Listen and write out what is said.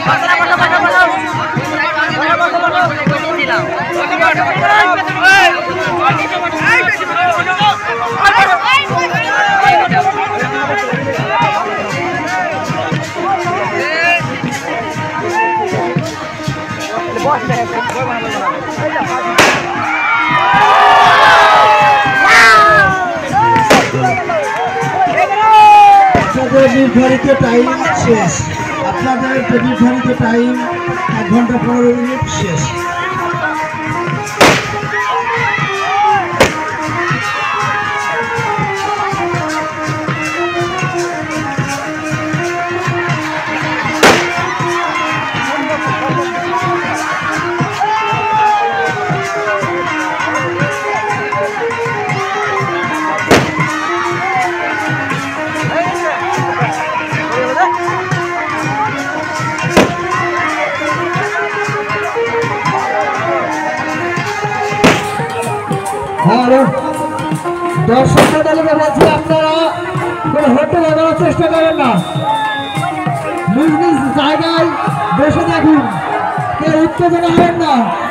নির্ধারিত টাইম শেষ। আপনাদের নির্ধারিত টাইম 1 ঘন্টা 15 মিনিট শেষ। দর্শক মণ্ডলীকে বলছি, আপনারা কোনো হোটেল লাগানোর চেষ্টা করেন না, নিজ নিজ জায়গায় বসে থাকুন, কেউ উত্তেজনা হবেন না।